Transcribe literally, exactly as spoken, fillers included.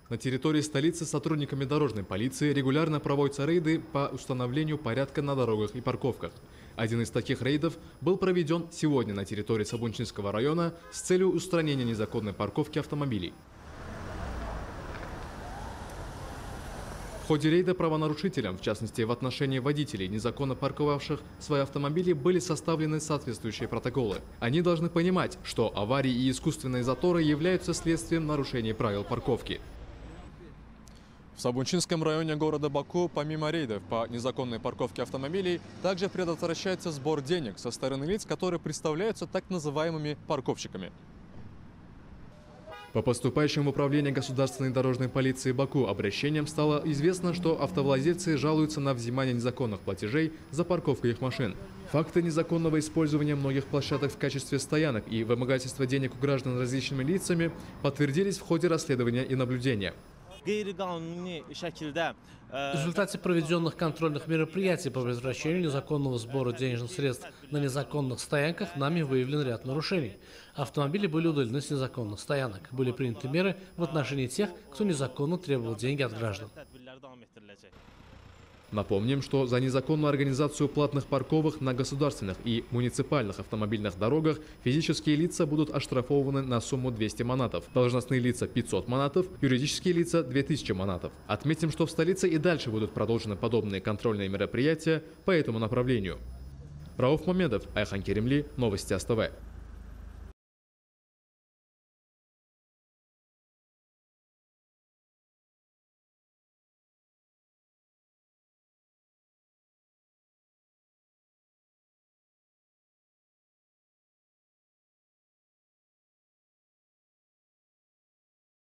На территории столицы сотрудниками дорожной полиции регулярно проводятся рейды по установлению порядка на дорогах и парковках. Один из таких рейдов был проведен сегодня на территории Сабунчинского района с целью устранения незаконной парковки автомобилей. В ходе рейда правонарушителям, в частности в отношении водителей, незаконно парковавших свои автомобили, были составлены соответствующие протоколы. Они должны понимать, что аварии и искусственные заторы являются следствием нарушений правил парковки. В Сабунчинском районе города Баку помимо рейдов по незаконной парковке автомобилей также предотвращается сбор денег со стороны лиц, которые представляются так называемыми парковщиками. По поступающим в управление государственной дорожной полиции Баку обращениям стало известно, что автовладельцы жалуются на взимание незаконных платежей за парковку их машин. Факты незаконного использования многих площадок в качестве стоянок и вымогательства денег у граждан различными лицами подтвердились в ходе расследования и наблюдения. В результате проведенных контрольных мероприятий по предотвращению незаконного сбора денежных средств на незаконных стоянках нами выявлен ряд нарушений. Автомобили были удалены с незаконных стоянок. Были приняты меры в отношении тех, кто незаконно требовал деньги от граждан. Напомним, что за незаконную организацию платных парковок на государственных и муниципальных автомобильных дорогах физические лица будут оштрафованы на сумму двести манатов, должностные лица пятьсот манатов, юридические лица две тысячи манатов. Отметим, что в столице и дальше будут продолжены подобные контрольные мероприятия по этому направлению. Рауф Мамедов, Айхан Керемли, новости СТВ.